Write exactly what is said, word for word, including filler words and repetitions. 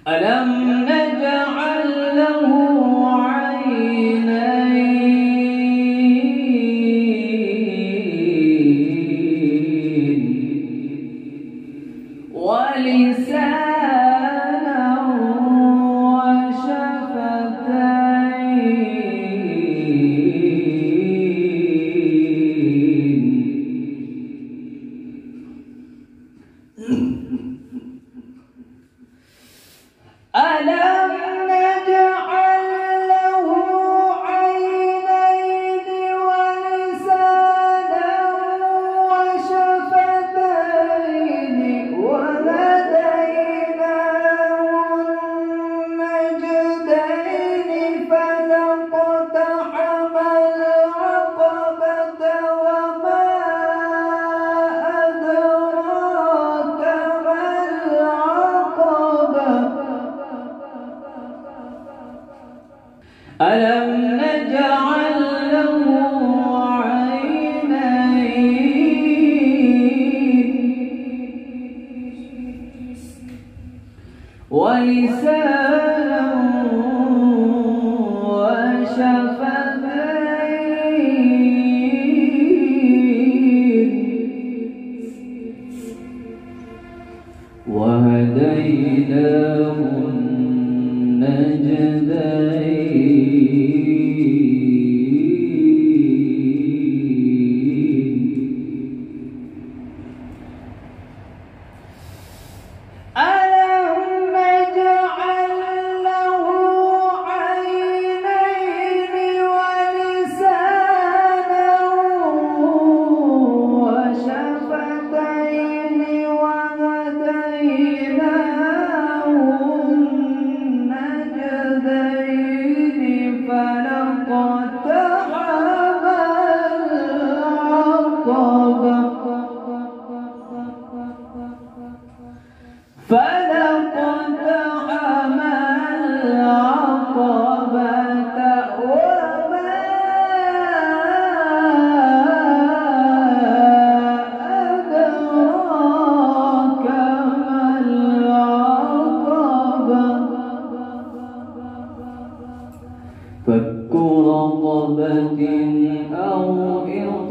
ألم نجعل له عينين ولسانا وشفتين ألم نجعل له عينين ولسانا وشفتين وهديناه النجدين فلاقتحم العقبة وما أدراك ما العقبة ألم نجعل له عينين ولسانا وشفتين وهديناه النجدين ألم نجعل له عينين ولسانا وشفتين وهديناه النجدين فلاقتحم العقبة فلاقتحم العقبة وما أدراك ما العقبة فك رقبة أو